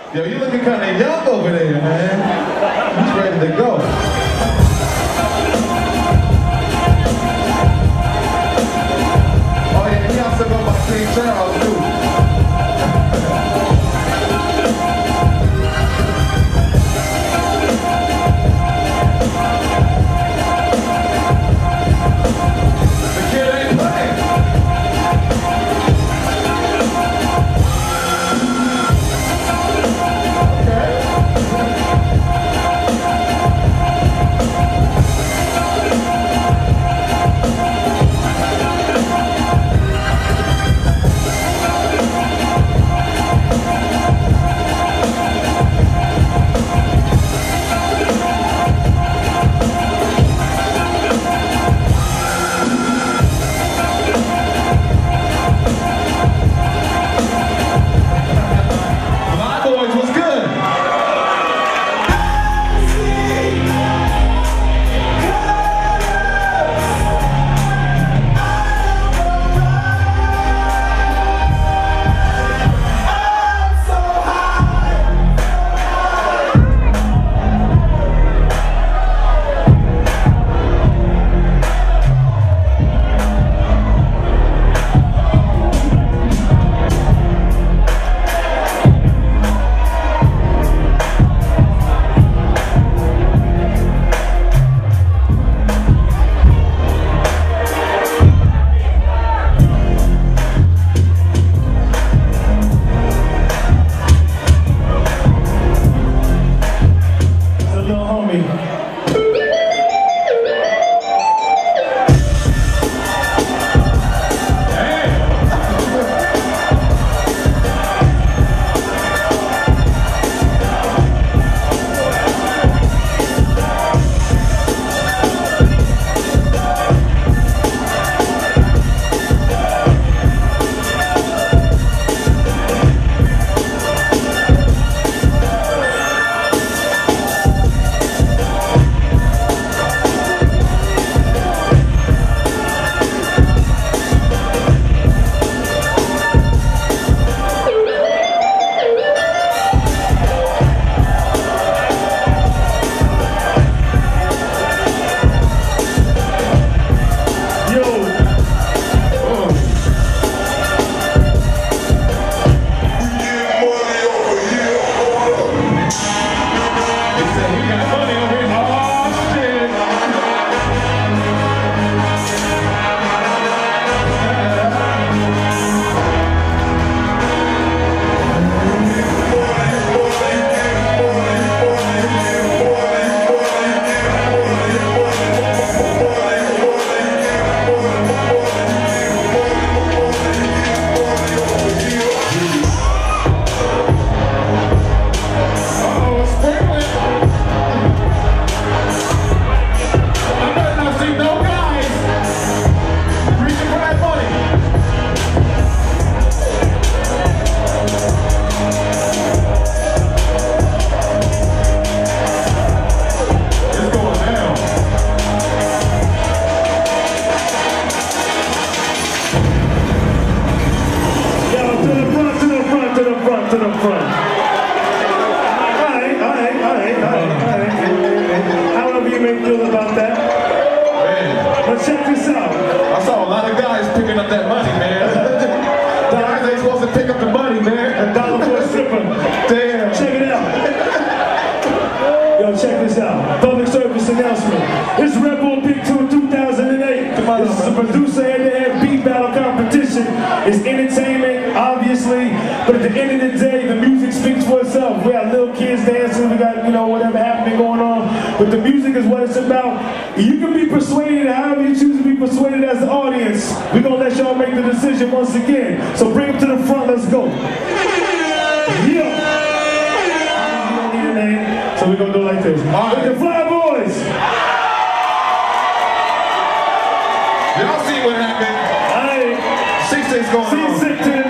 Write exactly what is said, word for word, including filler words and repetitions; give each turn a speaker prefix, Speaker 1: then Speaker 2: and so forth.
Speaker 1: Yo, you looking kind of young over there, man. He's ready to go. Oh yeah, he also go by King Charles too. The kid ain't playing.
Speaker 2: To the front. Alright, alright, alright, alright, alright. However you may feel about that.
Speaker 1: Man.
Speaker 2: But check this out.
Speaker 1: I saw a lot of guys picking up that money, man. Guys ain't supposed to pick up the money, man.
Speaker 2: A dollar for a stripper.
Speaker 1: Damn.
Speaker 2: Check it out. Yo, check this out. Public service announcement. It's Red Bull Big Tour two thousand eight. Come on, this is a producer head-to-head beat battle competition. It's entertainment, obviously, but at the end of the day, the music speaks for itself. We got little kids dancing, we got, you know, whatever happening going on, but the music is what it's about. You can be persuaded however you choose to be persuaded as the audience. We're gonna let y'all make the decision once again. So bring them to the front, let's go. Yeah. You don't need a name, so we're gonna do it like this. All right. With the Fly Boys.
Speaker 1: Y'all see what happened?
Speaker 2: All right.
Speaker 1: Six things going on.
Speaker 2: C six